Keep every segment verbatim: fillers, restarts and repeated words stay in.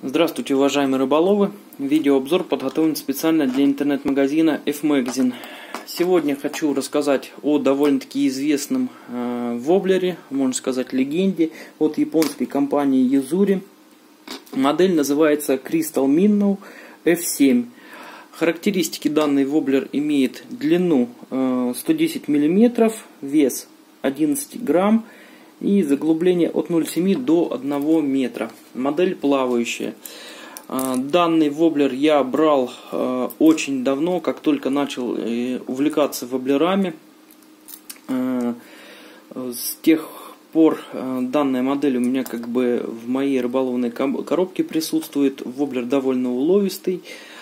Здравствуйте, уважаемые рыболовы! Видеообзор подготовлен специально для интернет-магазина F-Magazine. Сегодня хочу рассказать о довольно-таки известном э, воблере, можно сказать легенде, от японской компании Yuzuri. Модель называется Crystal Minnow эф семь. Характеристики: данный воблер имеет длину э, сто десять миллиметров, вес одиннадцать грамм и заглубление от ноль целых семи десятых до одного метра. Модель плавающая. Данный воблер я брал очень давно, как только начал увлекаться воблерами. С тех пор данная модель у меня как бы в моей рыболовной коробке присутствует. Воблер довольно уловистый.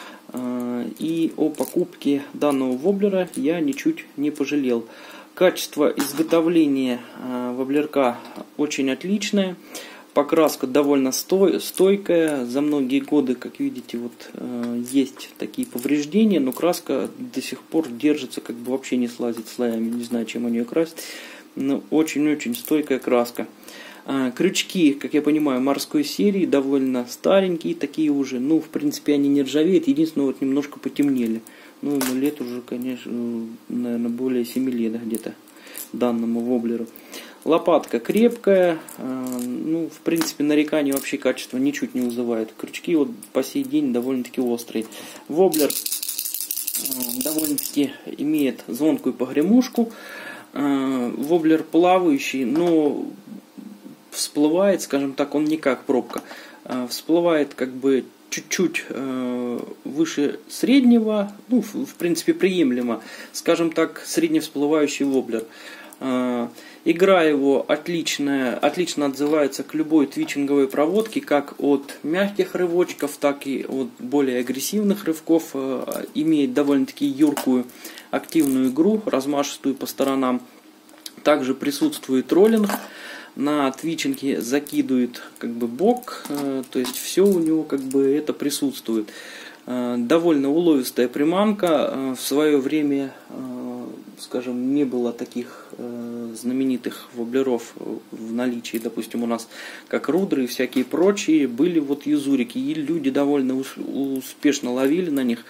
И о покупке данного воблера я ничуть не пожалел. Качество изготовления э, воблерка очень отличное. Покраска довольно стой, стойкая. За многие годы, как видите, вот э, есть такие повреждения, но краска до сих пор держится, как бы вообще не слазит слоями. Не знаю, чем они ее красят. Но очень-очень стойкая краска. Э, крючки, как я понимаю, морской серии, довольно старенькие такие уже. Ну, в принципе, они не ржавеют. Единственное, вот немножко потемнели. Ну, ему лет уже, конечно, наверное, более семи лет где-то данному воблеру. Лопатка крепкая. Ну, в принципе, нареканий вообще качество ничуть не вызывает. Крючки вот по сей день довольно-таки острые. Воблер довольно-таки имеет звонкую погремушку. Воблер плавающий, но всплывает, скажем так, он не как пробка. Всплывает как бы чуть-чуть э, выше среднего, ну, в, в принципе, приемлемо, скажем так, средневсплывающий воблер. Э, игра его отличная, отлично отзывается к любой твичинговой проводке, как от мягких рывочков, так и от более агрессивных рывков. Э, имеет довольно-таки юркую, активную игру, размашистую по сторонам. Также присутствует роллинг. На твичинге закидывает как бы бок, э, то есть все у него как бы это присутствует. Э, довольно уловистая приманка. Э, в свое время, э, скажем, не было таких э, знаменитых воблеров в наличии, допустим, у нас как рудры и всякие прочие. Были вот юзурики, и люди довольно успешно ловили на них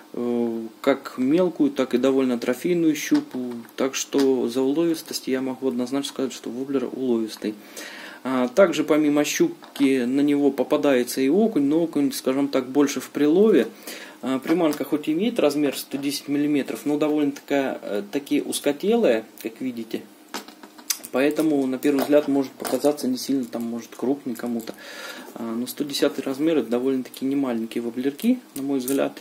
как мелкую, так и довольно трофейную щупу. Так что за уловистость я могу однозначно сказать, что воблер уловистый. Также помимо щупки на него попадается и окунь, но окунь, скажем так, больше в прилове. Приманка хоть и имеет размер сто десять миллиметров, но довольно-таки узкотелая, как видите. Поэтому на первый взгляд может показаться не сильно, там, может, крупный кому-то. Но сто десятый размер — это довольно-таки не маленькие воблерки, на мой взгляд.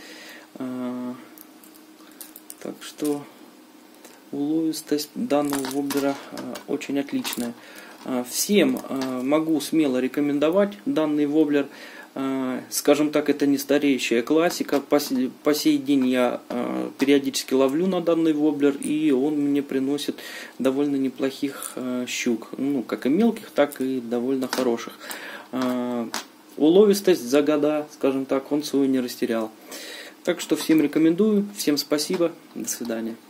Так что уловистость данного воблера очень отличная. Всем могу смело рекомендовать данный воблер. Скажем так, это не стареющая классика. По сей день я периодически ловлю на данный воблер, и он мне приносит довольно неплохих щук. Ну, как и мелких, так и довольно хороших. Уловистость за года, скажем так, он свою не растерял. Так что всем рекомендую, всем спасибо, до свидания.